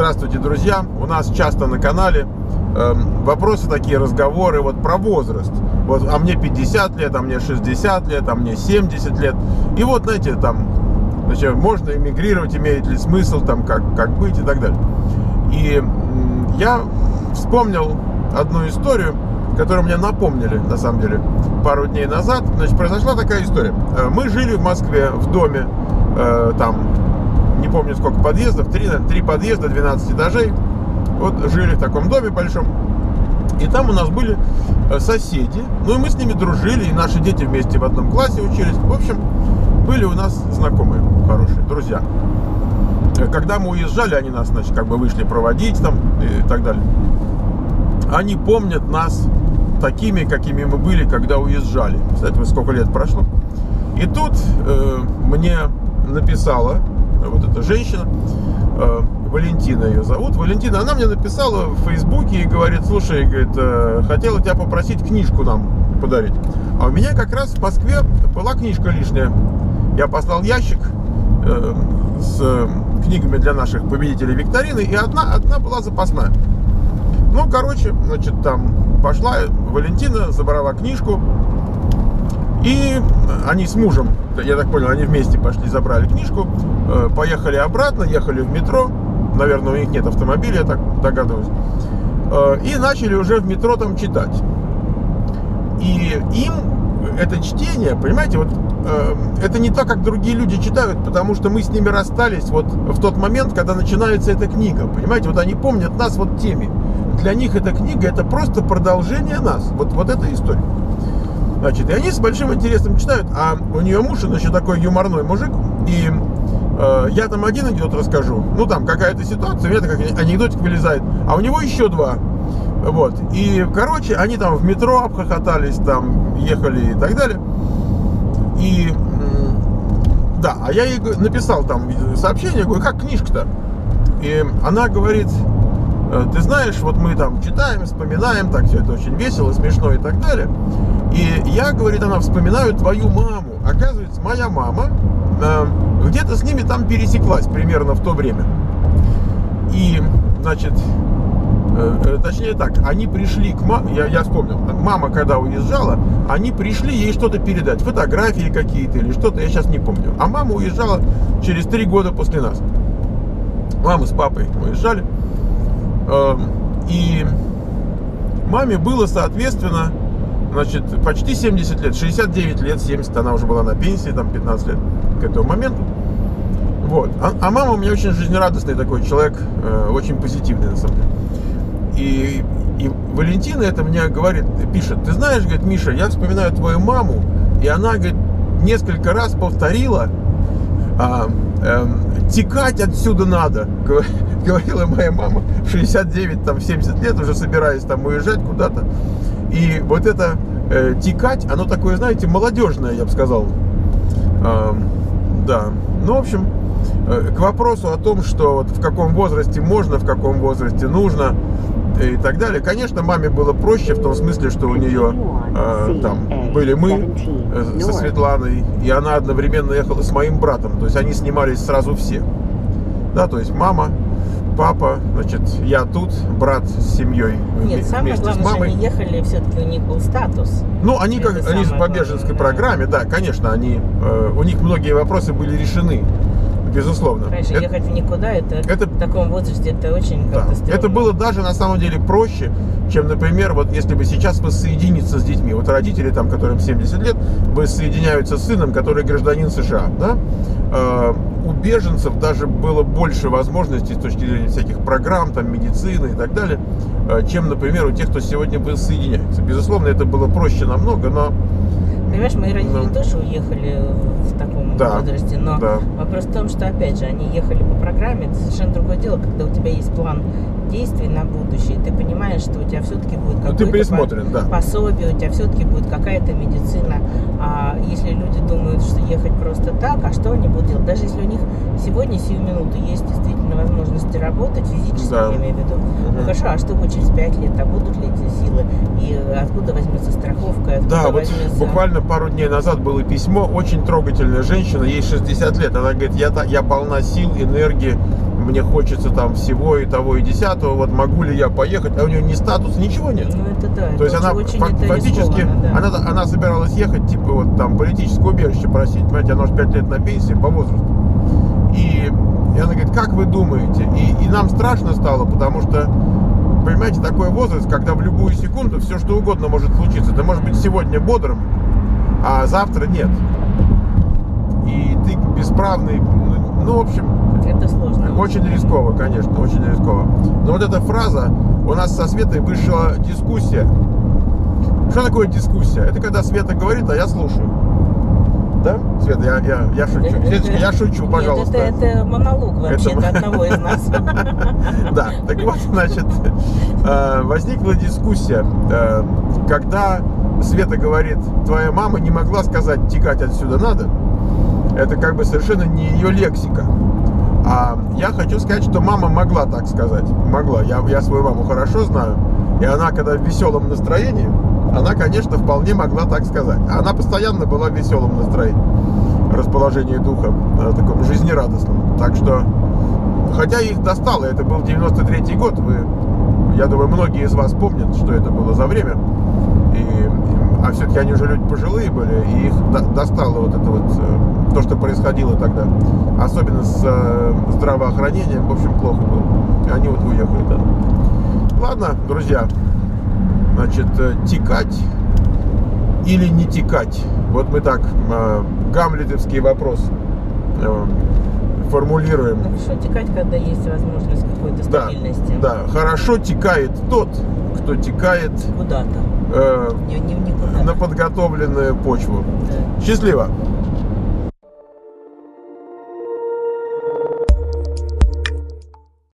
Здравствуйте, друзья! У нас часто на канале вопросы такие, разговоры вот про возраст. Вот, а мне 50 лет, а мне 60 лет, а мне 70 лет. И вот, знаете, там, значит, можно эмигрировать, имеет ли смысл, там, как быть и так далее. И я вспомнил одну историю, которую мне напомнили, на самом деле, пару дней назад. Значит, произошла такая история. Мы жили в Москве в доме, там, не помню сколько подъездов, 3 подъезда, 12 этажей. Вот жили в таком доме большом. И там у нас были соседи. Ну и мы с ними дружили, и наши дети вместе в одном классе учились. В общем, были у нас знакомые, хорошие, друзья. Когда мы уезжали, они нас, значит, как бы вышли проводить там и так далее. Они помнят нас такими, какими мы были, когда уезжали. Кстати, сколько лет прошло. И тут мне написала вот эта женщина, Валентина ее зовут. Валентина, она мне написала в Фейсбуке и говорит: слушай, говорит, хотела тебя попросить книжку нам подарить. А у меня как раз в Москве была книжка лишняя. Я послал ящик с книгами для наших победителей викторины, и одна была запасная. Ну, короче, значит, там пошла Валентина, забрала книжку. И они с мужем, я так понял, они вместе пошли, забрали книжку, поехали обратно, ехали в метро. Наверное, у них нет автомобиля, я так догадываюсь. И начали уже в метро там читать. И им это чтение, понимаете, вот это не то, как другие люди читают, потому что мы с ними расстались вот в тот момент, когда начинается эта книга. Понимаете, вот они помнят нас вот теми. Для них эта книга — это просто продолжение нас. Вот эта история. Значит, и они с большим интересом читают, а у нее муж, он еще такой юморной мужик, и я там один анекдот расскажу, ну там какая-то ситуация, у меня как анекдотик вылезает, а у него еще два, вот, и, короче, они там в метро обхохотались, там, ехали и так далее, и, да, а я ей написал там сообщение, говорю, как книжка-то, и она говорит: ты знаешь, вот мы там читаем, вспоминаем, так все это очень весело, смешно и так далее. И я, говорит, она, вспоминаю твою маму. Оказывается, моя мама где-то с ними там пересеклась примерно в то время. И, значит, точнее так, они пришли к маме, я вспомнил, мама, когда уезжала, они пришли ей что-то передать, фотографии какие-то или что-то, я сейчас не помню. А мама уезжала через 3 года после нас. Мама с папой уезжали. И маме было, соответственно, значит, почти 70 лет, 69 лет, 70, она уже была на пенсии, там 15 лет к этому моменту. Вот. А мама у меня очень жизнерадостный такой человек, очень позитивный на самом деле. И Валентина это мне говорит, пишет: ты знаешь, говорит, Миша, я вспоминаю твою маму, и она, говорит, несколько раз повторила: текать отсюда надо, говорила моя мама, 69, там, 70 лет, уже собираясь там уезжать куда-то. И вот это текать, оно такое, знаете, молодежное, я бы сказал. Да, ну, в общем, к вопросу о том, что вот в каком возрасте можно, в каком возрасте нужно и так далее. Конечно, маме было проще в том смысле, что у нее там были мы со Светланой, и она одновременно ехала с моим братом, то есть они снимались сразу все. Да, то есть мама, папа, значит, я тут, брат с семьей. Нет, самое главное, что они ехали, все-таки у них был статус. Ну, они по беженской программе, да, конечно, у них многие вопросы были решены, безусловно. Раньше ехать в никуда, это в таком возрасте, это очень как-то стрёмно. Это было даже на самом деле проще, чем, например, вот если бы сейчас воссоединиться с детьми. Вот родители, там, которым 70 лет, воссоединяются с сыном, который гражданин США, да? У беженцев даже было больше возможностей с точки зрения всяких программ, там, медицины и так далее, чем, например, у тех, кто сегодня воссоединяется. Безусловно, это было проще намного, но... Понимаешь, мои родители тоже уехали в таком возрасте, но вопрос в том, что, опять же, они ехали по программе. Это совершенно другое дело, когда у тебя есть план действий на будущее, ты понимаешь, что у тебя все-таки будет какое-то пособие, у тебя все-таки будет какая-то медицина. А если люди думают, что ехать просто так, а что они будут делать? Даже если у них сегодня, сию минуту, есть действительно возможности работать, физически, я имею в виду, ну хорошо, а что будет через 5 лет? А будут ли эти силы? И откуда возьмется страховка? Да, вот буквально пару дней назад было письмо, очень трогательная женщина, ей 60 лет, она говорит: я полна сил, энергии, мне хочется там всего и того, и 10-го, вот могу ли я поехать, а у нее ни статуса, ничего нет. Ну это да. То есть она фактически, да. она собиралась ехать, типа вот там политическое убежище просить, понимаете, она уже 5 лет на пенсии по возрасту. И она говорит, как вы думаете? И нам страшно стало, потому что, понимаете, такой возраст, когда в любую секунду все что угодно может случиться. Ты можешь быть сегодня бодрым, а завтра нет. И ты бесправный, ну, в общем... Это сложно. Очень рисково, конечно, очень рисково. Но вот эта фраза, у нас со Светой вышла дискуссия. Что такое дискуссия? Это когда Света говорит, а я слушаю. Да? Света, я шучу. Я шучу, пожалуйста. Нет, это монолог вообще-то одного из нас. Да, так вот, значит, возникла дискуссия, когда Света говорит, твоя мама не могла сказать, текать отсюда надо. Это как бы совершенно не ее лексика. А я хочу сказать, что мама могла так сказать. Могла. Я свою маму хорошо знаю. И она, когда в веселом настроении, она, конечно, вполне могла так сказать. Она постоянно была в веселом настроении, расположении духа, таком жизнерадостном. Так что, хотя их достало, это был 93-й год, я думаю, многие из вас помнят, что это было за время. А все-таки они уже люди пожилые были, и их достало вот это вот, то, что происходило тогда. Особенно с здравоохранением, в общем, плохо было. И они вот уехали, да. Ладно, друзья, значит, текать или не текать. Вот мы так гамлетовский вопрос формулируем. Хорошо текать, когда есть возможность какой-то стабильности. Да, хорошо текает тот, кто текает куда-то. На подготовленную почву. Да. Счастливо!